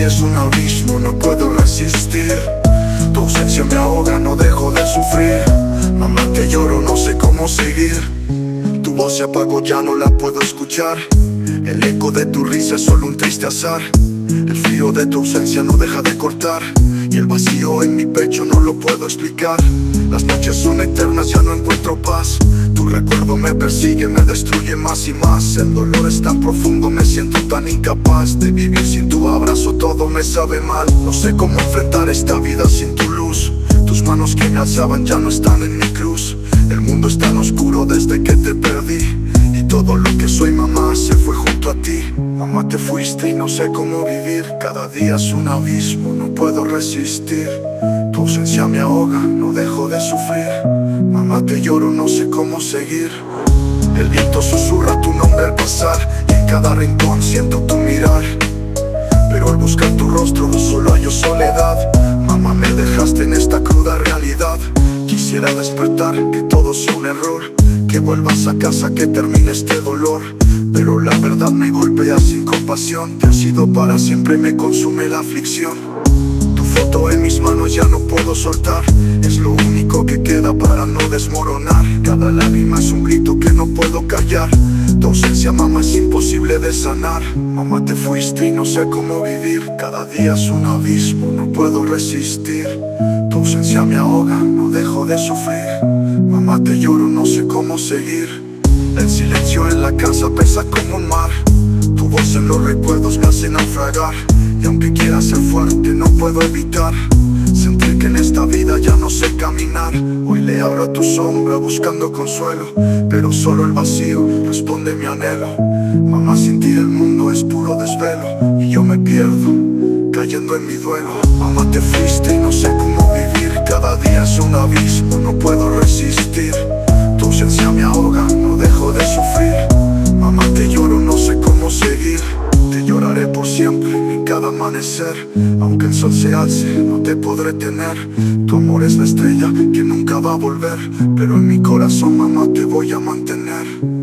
es un abismo, no puedo resistir. Tu ausencia me ahoga, no dejo de sufrir. Mamá, te lloro, no sé cómo seguir. Tu voz se apagó, ya no la puedo escuchar. El eco de tu risa es solo un triste azar. El frío de tu ausencia no deja de cortar, y el vacío en mi pecho no lo puedo explicar. Las noches son eternas, ya no encuentro paz. Tu recuerdo me persigue, me destruye más y más. El dolor es tan profundo, me siento tan incapaz de vivir sin tu abrazo, todo me sabe mal. No sé cómo enfrentar esta vida sin tu luz. Tus manos que me alzaban ya no están en mi cruz. El mundo es tan oscuro desde que te perdí, y todo lo que soy, mamá, se fue junto a ti. Mamá, te fuiste y no sé cómo vivir. Cada día es un abismo, no puedo resistir. Tu ausencia me ahoga, no dejo de sufrir. Mamá, te lloro, no sé cómo seguir. El viento susurra tu nombre al pasar, y en cada rincón siento tu mirar. Pero al buscar tu rostro solo hallo soledad. Mamá, me dejaste en esta cruda realidad. Quisiera despertar, que todo sea un error, que vuelvas a casa, que termine este dolor. Pero la verdad me golpea sin compasión. Te has sido para siempre y me consume la aflicción. Tu foto en mis manos ya no puedo soltar. Es lo único que queda para no desmoronar. Cada lágrima es un grito que no puedo callar. Tu ausencia, mamá, es imposible de sanar. Mamá, te fuiste y no sé cómo vivir. Cada día es un abismo, no puedo resistir. Tu ausencia me ahoga, no dejo de sufrir. Mamá, te lloro, no sé cómo seguir. El silencio en la casa pesa como un mar. Tu voz en los recuerdos me hace naufragar. Y aunque quiera ser fuerte, no puedo evitar sentir que en esta vida ya no sé caminar. Hoy le abro a tu sombra buscando consuelo, pero solo el vacío responde mi anhelo. Mamá, sin ti el mundo es puro desvelo, y yo me pierdo cayendo en mi duelo. Mamá, te fuiste y no sé cómo vivir. Cada día es un abismo, no puedo resistir. Tu ausencia me ahoga, no dejo de sufrir. Mamá, te lloro, no sé cómo seguir. Te lloraré por siempre, en cada amanecer. Aunque el sol se alce, no te podré tener. Tu amor es la estrella que nunca va a volver, pero en mi corazón, mamá, te voy a mantener.